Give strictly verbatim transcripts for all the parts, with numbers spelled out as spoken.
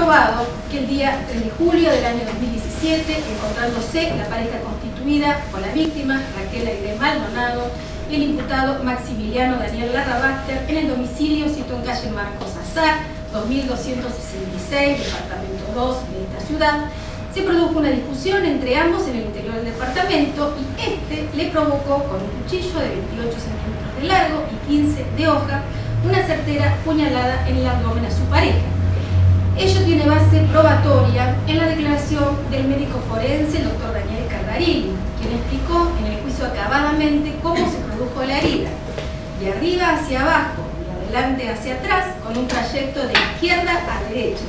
probado que el día tres de julio del año dos mil diecisiete, encontrándose la pareja constituida con la víctima, Raquel Aide Maldonado, y el imputado Maximiliano Daniel Larrabaster en el domicilio situado en calle Marcos Azar, dos mil doscientos sesenta y seis, departamento dos de esta ciudad, se produjo una discusión entre ambos en el interior del departamento y este le provocó con un cuchillo de veintiocho centímetros de largo y quince de hoja una certera puñalada en el abdomen a su pareja. Ello tiene base probatoria en la declaración del médico forense, el doctor Daniel Cardarilli, quien explicó en el juicio acabadamente cómo se produjo la herida, de arriba hacia abajo y adelante hacia atrás, con un trayecto de izquierda a derecha.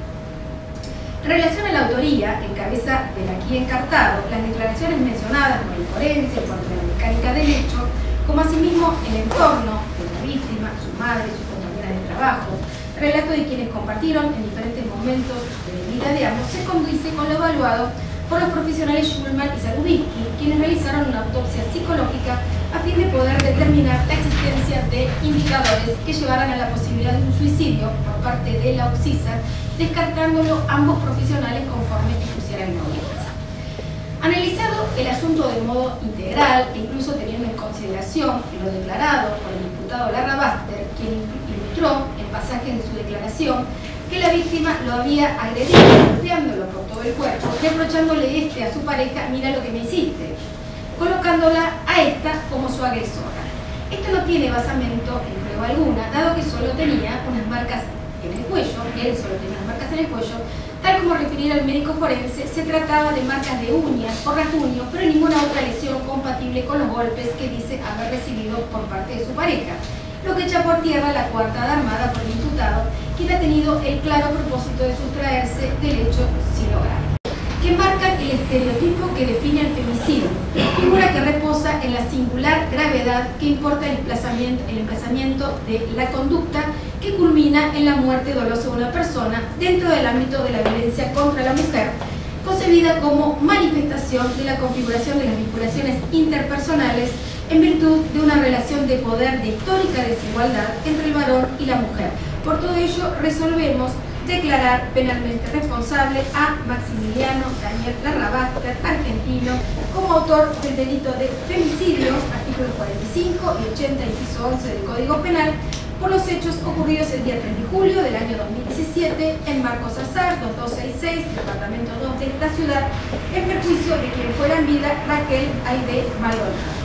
En relación a la autoría, en cabeza del aquí encartado, las declaraciones mencionadas por el forense, por la mecánica del hecho, como asimismo el entorno de la víctima, su madre, sus compañeras de trabajo, relato de quienes compartieron en diferentes momentos de la vida de ambos, se condice con lo evaluado por los profesionales Schulman y Salubitsky, quienes realizaron una autopsia psicológica a fin de poder determinar la existencia de indicadores que llevaran a la posibilidad de un suicidio por parte de la occisa, descartándolo ambos profesionales conforme expusieran en audiencia. Analizado el asunto de modo integral e incluso teniendo en consideración lo declarado por el imputado Larrabaster, quien ilustró en pasaje de su declaración que la víctima lo había agredido, golpeándolo por todo el cuerpo, reprochándole este a su pareja: mira lo que me hiciste, colocándola a esta como su agresora. Esto no tiene basamento en prueba alguna, dado que solo tenía unas marcas en el cuello, él solo tenía unas marcas en el cuello. Tal como refiriera el médico forense, se trataba de marcas de uñas o rasguños, pero ninguna otra lesión compatible con los golpes que dice haber recibido por parte de su pareja, lo que echa por tierra la coartada armada por el imputado, quien ha tenido el claro propósito de sustraerse del hecho sin lograr. Que marcan el estereotipo que define el femicidio, figura que reposa en la singular gravedad que importa el emplazamiento, el emplazamiento de la conducta que culmina en la muerte dolosa de una persona dentro del ámbito de la violencia contra la mujer, concebida como manifestación de la configuración de las vinculaciones interpersonales en virtud de una relación de poder de histórica desigualdad entre el varón y la mujer. Por todo ello, resolvemos declarar penalmente responsable a Maximiliano Daniel Larrabaster, argentino, como autor del delito de femicidio, artículos cuarenta y cinco y ochenta, inciso once del Código Penal, por los hechos ocurridos el día tres de julio del año dos mil diecisiete en Marcos Azar, dos mil doscientos sesenta y seis, departamento dos de esta ciudad, en perjuicio de quien fuera en vida Raquel Aide Maldonado.